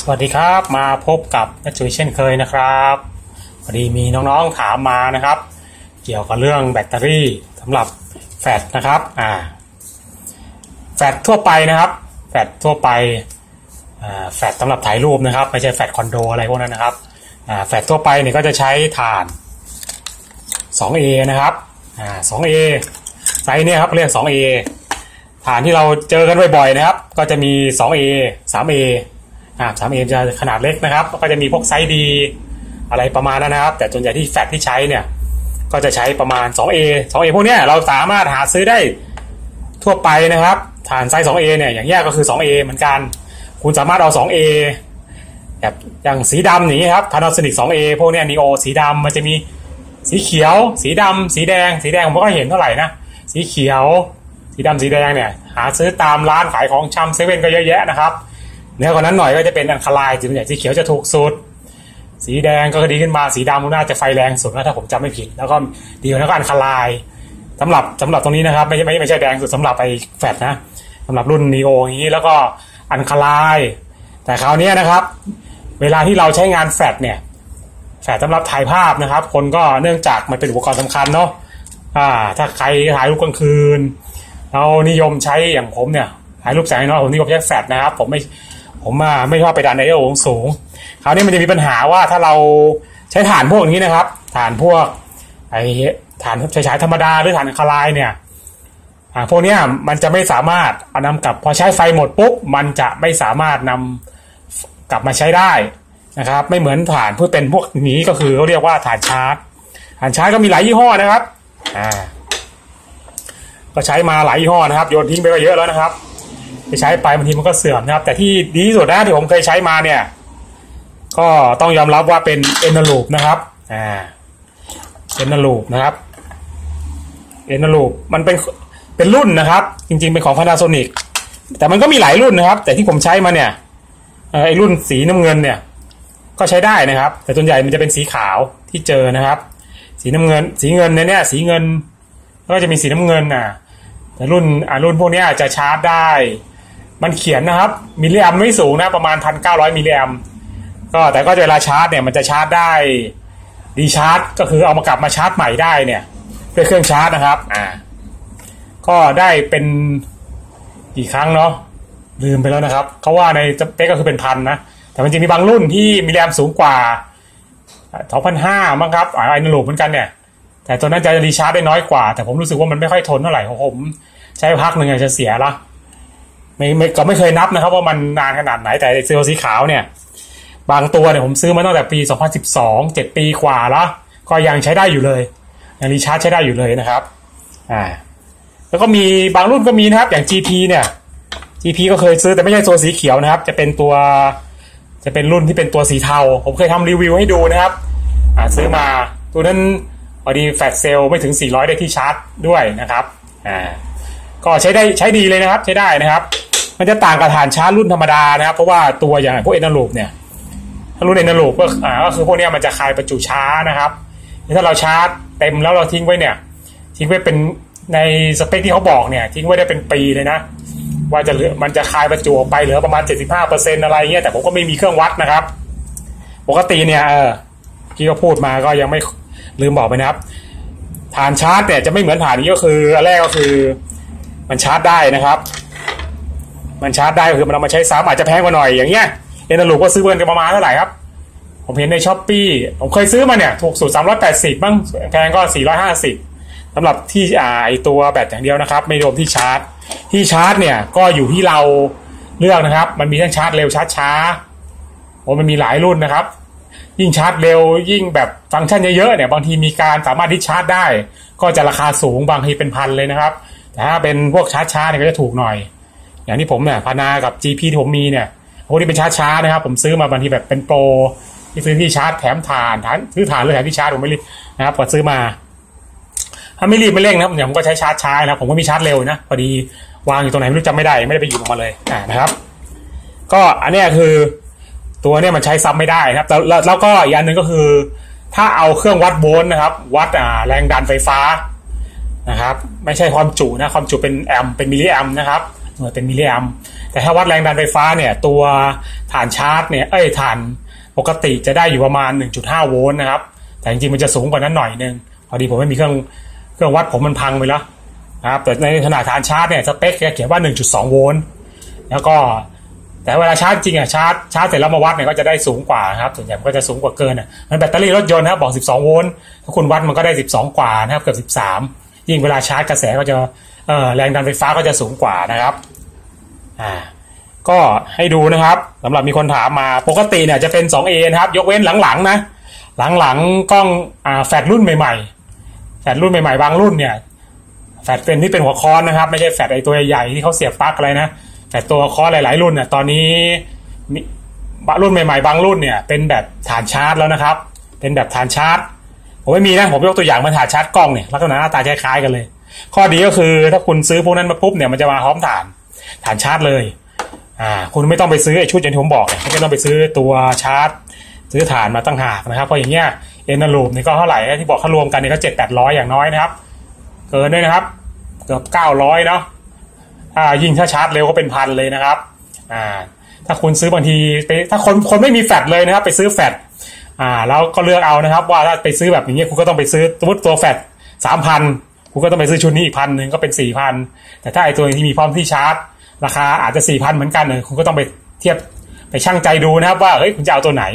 สวัสดีครับมาพบกับนักจุ๋ยเช่นเคยนะครับพอดีมีน้องๆถามมานะครับเกี่ยวกับเรื่องแบตเตอรี่สำหรับแฟลชนะครับแฟลชทั่วไปนะครับแฟลชทั่วไปแฟลชสำหรับถ่ายรูปนะครับไม่ใช่แฟลชคอนโดอะไรพวกนั้นนะครับแฟลชทั่วไปเนี่ยก็จะใช้ถ่าน 2A นะครับ2A ไซส์เนี่ยครับเรียก 2A ถ่านที่เราเจอกันบ่อยๆนะครับก็จะมี 2A 3A 3A จะขนาดเล็กนะครับก็จะมีพวกไซส์ดีอะไรประมาณนั้นนะครับแต่ส่วนใหญ่ที่แฟลชที่ใช้เนี่ยก็จะใช้ประมาณ 2A พวกนี้เราสามารถหาซื้อได้ทั่วไปนะครับถ่านไซส์ 2A เนี่ยอย่างแยกก็คือ 2A เหมือนกันคุณสามารถเอา 2A แบบอย่างสีดำอย่างนี้ครับ Panasonic 2A พวกนี้นีโอสีดำมันจะมีสีเขียวสีดำสีแดงผมก็เห็นเท่าไหร่นะสีเขียวสีดำสีแดงเนี่ยหาซื้อตามร้านขายของชำเซเว่นก็เยอะแยะนะครับเนื้อกว่านั้นหน่อยก็จะเป็นอัลคาไลน์ส่วนใหญ่สีเขียวจะถูกสุดสีแดงก็ดีขึ้นมาสีดำน่าจะไฟแรงสุดนะถ้าผมจำไม่ผิดแล้วก็ดีกว่านั้นก็อัลคาไลน์สำหรับตรงนี้นะครับไม่ใช่แดงสุดสำหรับไอ้แฟลชนะสำหรับรุ่นนีโออย่างนี้แล้วก็อัลคาไลน์แต่คราวนี้นะครับเวลาที่เราใช้งานแฟลชเนี่ยแฟลชสำหรับถ่ายภาพนะครับคนก็เนื่องจากมันเป็นอุปกรณ์สำคัญเนาะถ้าใครถ่ายรูปกลางคืนเรานิยมใช้อย่างผมเนี่ยถ่ายรูปแสงน้อยผมนิยมใช้แฟลชนะครับผมไม่ชอบไปดันไอโอสูงคราวนี้มันจะมีปัญหาว่าถ้าเราใช้ถ่านพวกนี้นะครับถ่านพวกถ่านใช้ธรรมดาหรือถ่านอัลคาไลน์เนี่ยพวกนี้มันจะไม่สามารถเอานำกลับพอใช้ไฟหมดปุ๊บมันจะไม่สามารถนำกลับมาใช้ได้นะครับไม่เหมือนถ่านเพื่อเป็นพวกนี้ก็คือเขาเรียกว่าถ่านชาร์จก็มีหลายยี่ห้อนะครับก็ใช้มาหลายยี่ห้อนะครับโยนทิ้งไปก็เยอะแล้วนะครับไปใช้ไปบางทีมันก็เสื่อมนะครับแต่ที่ดีที่สุดนะที่ผมเคยใช้มาเนี่ยก็ต้องยอมรับว่าเป็นเอนาลูปนะครับเอนาลูปนะครับเอนาลูปมันเป็นรุ่นนะครับจริงๆเป็นของ Panasonic แต่มันก็มีหลายรุ่นนะครับแต่ที่ผมใช้มาเนี่ยไอ้รุ่นสีน้ำเงินเนี่ยก็ใช้ได้นะครับแต่ส่วนใหญ่มันจะเป็นสีขาวที่เจอนะครับสีน้ำเงินสีเงินเนี่ยสีเงินก็จะมีสีน้ำเงินแต่รุ่นพวกนี้จะชาร์จได้มันเขียนนะครับมิลลิแอมไม่สูงนะประมาณ 1,900 มิลลิแอมแต่ก็เวลาชาร์จเนี่ยมันจะชาร์จได้ดีชาร์จก็คือเอามากลับมาชาร์จใหม่ได้เนี่ยด้วยเครื่องชาร์จนะครับก็ได้เป็นกี่ครั้งเนาะลืมไปแล้วนะครับเขาว่าในสเปคก็คือเป็นพันนะแต่มันจะมีบางรุ่นที่มิลลิแอมสูงกว่า 2,500 มั้งครับไอนาลูปเหมือนกันเนี่ยแต่ตัวนั้นจะรีชาร์จได้น้อยกว่าแต่ผมรู้สึกว่ามันไม่ค่อยทนเท่าไหร่ของผมใช้พักหนึ่งจะเสียละไม่เคยนับนะครับว่ามันนานขนาดไหนแต่เซลล์สีขาวเนี่ยบางตัวเนี่ยผมซื้อมาตั้งแต่ปี2012 7 ปีกว่าแล้วก็ยังใช้ได้อยู่เลยยังรีชาร์จใช้ได้อยู่เลยนะครับแล้วก็มีบางรุ่นก็มีนะครับอย่าง GP เนี่ย GP ก็เคยซื้อแต่ไม่ใช่ตัวสีเขียวนะครับจะเป็นรุ่นที่เป็นตัวสีเทาผมเคยทำรีวิวให้ดูนะครับซื้อมาตัวนั้นพอดีแฟลชเซลล์ไม่ถึง400ได้ที่ชาร์จด้วยนะครับก็ใช้ดีเลยนะครับใช้ได้นะครับมันจะต่างกับฐานชาร์จรุ่นธรรมดานะครับเพราะว่าตัวอย่างพวกเอนาลูปเนี่ยถ้ารุ่นเอนาลูปก็คือพวกนี้มันจะคายประจุช้านะครับถ้าเราชาร์จเต็มแล้วเราทิ้งไว้เป็นในสเปคที่เขาบอกเนี่ยทิ้งไว้ได้เป็นปีเลยนะว่ามันจะคายประจุออกไปเหลือประมาณ 75% อะไรเงี้ยแต่ผมก็ไม่มีเครื่องวัดนะครับปกติเนี่ยที่เขาพูดมาก็ยังไม่ลืมบอกไปนะครับฐานชาร์จเนี่ยจะไม่เหมือนฐานนี้ก็คืออันแรกก็คือมันชาร์จได้นะครับมันชาร์จได้ก็คือมันเอามาใช้ซ้ำอาจจะแพงกว่าหน่อยอย่างเงี้ยเอนาลูปก็ซื้อกันประมาณเท่าไหร่ครับผมเห็นใน Shopee ผมเคยซื้อมาเนี่ยถูกสุด380บ้างแพงก็450สำหรับที่ไอตัวแบตอย่างเดียวนะครับไม่รวมที่ชาร์จเนี่ยก็อยู่ที่เราเลือกนะครับมันมีทั้งชาร์จเร็วชาร์จช้ามันมีหลายรุ่นนะครับยิ่งชาร์จเร็วยิ่งแบบฟังก์ชันเยอะๆเนี่ยบางทีมีการสามารถดิชาร์จได้ก็จะราคาสูงบางทีเป็นพันเลยนะครับแต่ถ้าเป็นพวกชาร์จช้าเนี่ยก็จะถูกหน่อยอย่างที่ผมเนี่ยพานากับ GP ที่ผมมีเนี่ยพวกนี้เป็นชาร์จช้านะครับผมซื้อมาบางทีแบบเป็นโปรที่ซื้อที่ชาร์จแถมถ่านซื้อถ่านเลยแถมที่ชาร์จผมไม่รีบนะครับพอซื้อมาถ้าไม่รีบไม่เร่งนะครับผมก็ใช้ชาร์จช้านะผมก็มีชาร์จเร็วนะพอดีวางอยู่ตรงไหนไม่รู้จำไม่ได้ไปหยิบออกมาเลยนะครับก็อันนี้คือตัวเนี่ยมันใช้ซ้ำไม่ได้นะครับแล้วก็อีกอันหนึ่งก็คือถ้าเอาเครื่องวัดโวลต์นะครับวัดแรงดันไฟฟ้านะครับไม่ใช่ความจุนะความจุเป็นแอมป์เป็นมิลลิแอมป์นะครับเป็นมิลลิแอมป์แต่ถ้าวัดแรงดันไฟฟ้าเนี่ยตัวฐานชาร์จเนี่ยฐานปกติจะได้อยู่ประมาณ 1.5 โวลต์นะครับแต่จริงๆมันจะสูงกว่านั้นหน่อยนึงพอดีผมไม่มีเครื่องวัดผมมันพังไปแล้วนะครับแต่ในขนาดฐานชาร์จเนี่ยสเปคเขียนว่า 1.2 โวลต์แล้วก็แต่เวลาชาร์จจริงชาร์จเสร็จแล้วมาวัดเนี่ยก็จะได้สูงกว่าครับส่วนใหญ่มันก็จะสูงกว่าเกินมันแบตเตอรี่รถยนต์นะครับบอก12โวลต์ถ้าคุณวัดมันก็ได้12กว่านะครับเกือบ13ยิ่งเวลาชาร์จกระแสก็จะแรงดันไฟฟ้าก็จะสูงกว่านะครับก็ให้ดูนะครับสำหรับมีคนถามมาปกติเนี่ยจะเป็น 2A นะครับยกเว้นหลังๆนะหลังกล้องแฟลชรุ่นใหม่ๆแฟลชรุ่นใหม่ๆบางรุ่นเนี่ยแฟลชเป็นที่เป็นหัวค้อนนะครับไม่ใช่แฟลชไอตัวใหญ่ที่เขาเสียบปลั๊กอะไรนะแต่ตัวค้อนหลายๆรุ่นเนี่ยตอนนี้รุ่นใหม่ๆบางรุ่นเนี่ยเป็นแบบฐานชาร์จแล้วนะครับเป็นแบบฐานชาร์จผมไม่มีนะผมยกตัวอย่างมาฐานชาร์จกล้องเนี่ยลักษณะหน้าตาคล้ายๆกันเลยข้อดีก็คือถ้าคุณซื้อพวกนั้นมาปุ๊บเนี่ยมันจะมาพร้อมฐานชาร์จเลยคุณไม่ต้องไปซื้อไอ้ชุดอย่างที่ผมบอกเนี่ยไม่ต้องไปซื้อตัวชาร์จซื้อฐานมาตั้งหากนะครับเพราะอย่างเงี้ยเอ็นลูปนี่ก็เท่าไหร่ที่บอกเขารวมกันเนี่ยก็700-800อย่างน้อยนะครับเกินด้วยนะครับเกือบ900เนาะยิ่งถ้าชาร์จเร็วก็เป็นพันเลยนะครับถ้าคุณซื้อบางทีถ้าคนไม่มีแฟลชเลยนะครับไปซื้อแฟลชแล้วก็เลือกเอานะครับว่าถ้าไปซื้อแบบอย่างเงี้ยคุณก็ต้องไปซื้อตัวแฟลช 3,000 คุณก็ต้องไปซื้อชุดนี้อีก1,000ก็เป็น 4,000 แต่ถ้าไอตัวที่มีพร้อมที่ชาร์จราคาอาจจะ 4,000 เหมือนกันคุณก็ต้องไปเทียบไปชั่งใจดูนะครับว่าเฮ้ยคุณจะเอาตัวไหน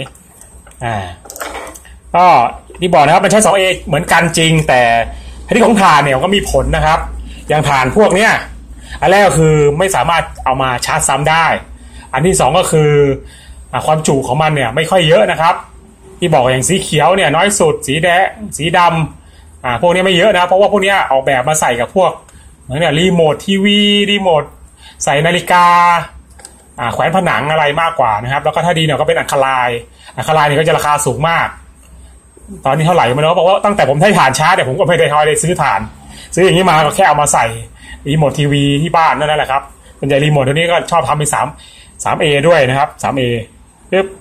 ก็ที่บอกนะครับมันใช้ 2A เหมือนกันจริงแต่ที่ของถ่านเนี่ยก็มีผลนะครับอย่างถ่านพวกเนี้ยอันแรกก็คือไม่สามารถเอามาชาร์จซ้ำได้อันที่2ก็คือความจุของมันเนี่ยไม่ค่อยเยอะนะครับที่บอกอย่างสีเขียวเนี่ยน้อยสุดสีแดงสีดำพวกนี้ไม่เยอะนะเพราะว่าพวกนี้ออกแบบมาใส่กับพวกเหมือนเนี่ยรีโมททีวีรีโมทใส่นาฬิกาแขวนผนังอะไรมากกว่านะครับแล้วก็ถ้าดีเนี่ยก็เป็นอะคาไลน์เนี่ยก็จะราคาสูงมากตอนนี้เท่าไหร่ไม่รู้เพราะว่าตั้งแต่ผมใช้ถ่านชาร์จเนี่ยผมก็ไม่ได้ซื้อถ่านซื้ออย่างนี้มาก็แค่เอามาใส่รีโมททีวีที่บ้านนั่นแหละครับส่วนใหญ่รีโมทตัวนี้ก็ชอบทำเป็น3A ด้วยนะครับ 3A ปึ๊บ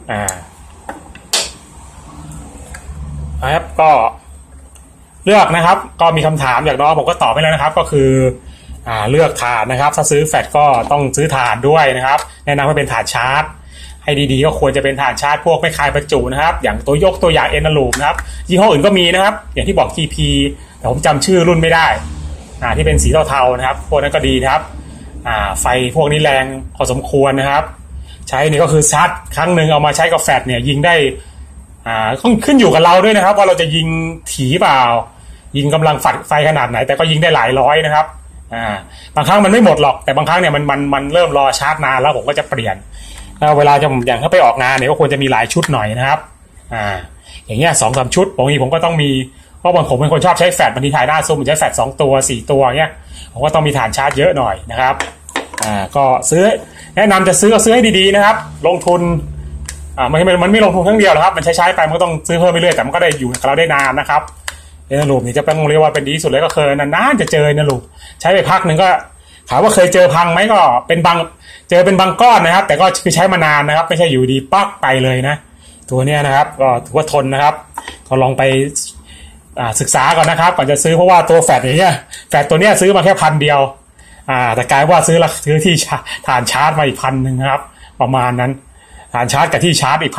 ครับก็เลือกนะครับก็มีคำถามจากน้องผมก็ตอบไปแล้วนะครับก็คือเลือกถ่านนะครับถ้าซื้อแฟลชก็ต้องซื้อถ่านด้วยนะครับแนะนำให้เป็นถ่านชาร์จให้ดีๆก็ควรจะเป็นถ่านชาร์จพวกไม่คายประจุนะครับอย่างตัวอย่างเอ็นลูปนะครับยี่ห้ออื่นก็มีนะครับอย่างที่บอก TP แต่ผมจำชื่อรุ่นไม่ได้ที่เป็นสีเทาๆนะครับพวกนั้นก็ดีนะครับไฟพวกนี้แรงพอสมควรนะครับใช้นี่ก็คือชาร์จครั้งหนึ่งเอามาใช้กับแฟลชเนี่ยยิงได้ขึ้นอยู่กับเราด้วยนะครับว่าเราจะยิงถี่เปล่ายิงกำลังไฟขนาดไหนแต่ก็ยิงได้หลายร้อยนะครับบางครั้งมันไม่หมดหรอกแต่บางครั้งเนี่ยมันเริ่มรอชาร์จนานแล้วผมก็จะเปลี่ยนเวลาจะอย่างถ้าไปออกงานเนี่ยก็ควรจะมีหลายชุดหน่อยนะครับอย่างเงี้ย 2-3 ชุดบางทีผมก็ต้องมีเพราะบางผมเป็นคนชอบใช้แฟลชบางทีถ่ายหน้าซูมใช้แฟลช2ตัว4ตัวเงี้ยผมก็ต้องมีฐานชาร์จเยอะหน่อยนะครับก็ซื้อแนะนำจะซื้อก็ซื้อให้ดีๆนะครับลงทุนมันไม่ลงทุนครั้งเดียวหรอกครับมันใช้ไปมันก็ต้องซื้อเพิ่มไปเรื่อยแต่มันก็ได้อยู่กับเราได้นานนะครับเอ็นลูปนี่จะเป็นเรียกว่าเป็นดีสุดเลยก็เคยนานๆจะเจอเอ็นลูปใช้ไปพักหนึ่งก็ถามว่าเคยเจอพังไหมก็เป็นบางก้อนนะครับแต่ก็คือใช้มานานนะครับไม่ใช่อยู่ดีปักไปเลยนะตัวเนี้ยนะครับก็ถือว่าทนนะครับก็ลองไปศึกษาก่อนนะครับก่อนจะซื้อเพราะว่าตัวแฟลชอย่างเงี้ยแฟลชตัวเนี้ยซื้อมาแค่1,000เดียวแต่กลายว่าซื้อที่ฐานชาร์จมาอีก1,000นะครับประมาณนั้นฐานชาร์จกับที่ชาร์จอีก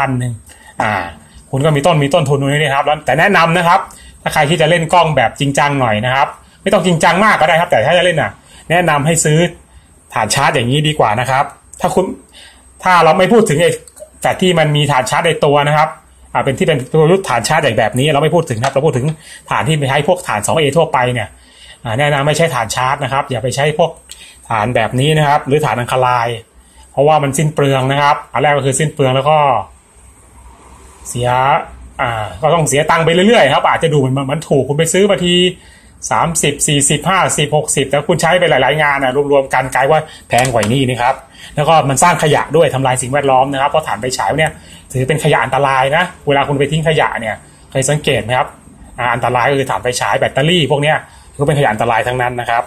1,000คุณก็มีต้นทุนตรงนี้นะครับแล้วแต่แนะนำนะครับถ้าใครที่จะเล่นกล้องแบบจริงจังหน่อยนะครับไม่ต้องจริงจังมากก็ได้ครับแต่ถ้าจะเล่นแนะนำให้ซื้อฐานชาร์จอย่างนี้ดีกว่านะครับถ้าเราไม่พูดถึงไอ้แฟลชที่มันมีฐานชาร์จในตัวนะครับเป็นที่เป็นตัวรุ่นฐานชาร์จแบบนี้เราไม่พูดถึงครับเราพูดถึงฐานที่ไปใช้พวกฐาน 2A ทั่วไปเนี่ยแนะนำไม่ใช่ฐานชาร์จนะครับอย่าไปใช้พวกฐานแบบนี้นะครับหรือฐานอะคาไลน์เพราะว่ามันสิ้นเปลืองนะครับอันแรกก็คือสิ้นเปลืองแล้วก็เสียก็ต้องเสียตังค์ไปเรื่อยๆครับอาจจะดูมันถูกคุณไปซื้อบางที30 40 50 60แต่คุณใช้ไปหลายๆงานรวมๆกันกลายว่าแพงกว่านี้นะครับแล้วก็มันสร้างขยะด้วยทำลายสิ่งแวดล้อมนะครับเพราะถ่านไฟฉายเนี่ยถือเป็นขยะอันตรายนะเวลาคุณไปทิ้งขยะเนี่ยเคยสังเกตไหมครับอันตรายก็คือถ่านไฟฉายแบตเตอรี่พวกเนี้ยก็เป็นขยะอันตรายทั้งนั้นนะครับ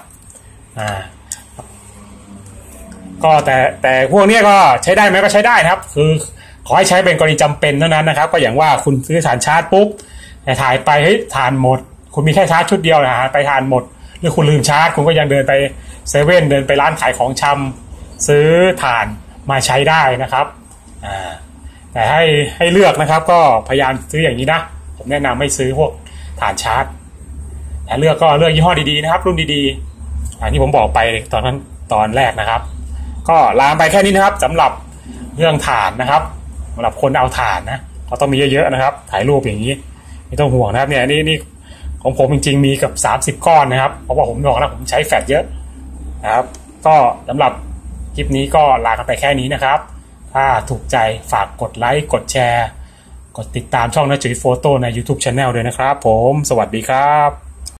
ก็แต่พวกนี้ก็ใช้ได้ไหมก็ใช้ได้นะครับคือขอให้ใช้เป็นกรณีจำเป็นเท่านั้นนะครับก็อย่างว่าคุณซื้อฐานชาร์จปุ๊บแต่ถ่ายไปเฮ้ยฐานหมดคุณมีแค่ชาร์จชุดเดียวนะฮะไปฐานหมดหรือคุณลืมชาร์จคุณก็ยังเดินไปเซเว่นเดินไปร้านขายของชซื้อถ่านมาใช้ได้นะครับแต่ให้เลือกนะครับก็พยายามซื้ออย่างนี้นะผมแนะนำไม่ซื้อพวกถ่านชาร์จแต่เลือกยี่ห้อดีๆนะครับรุ่นดีๆที่ผมบอกไปตอนแรกนะครับก็ลามไปแค่นี้นะครับสำหรับเรื่องถ่านนะครับสำหรับคนเอาถ่านนะก็ต้องมีเยอะๆนะครับถ่ายรูปอย่างนี้ไม่ต้องห่วงนะครับเนี่ยนี่ของผมจริงๆมีกับ30ก้อนนะครับเพราะว่าผมบอกนะผมใช้แฟลชเยอะนะครับก็สำหรับคลิปนี้ก็ลากันไปแค่นี้นะครับถ้าถูกใจฝากกดไลค์กดแชร์กดติดตามช่องน้าจุ๋ยโฟโต้ใน YouTube Channel ด้วยนะครับผมสวัสดีครับ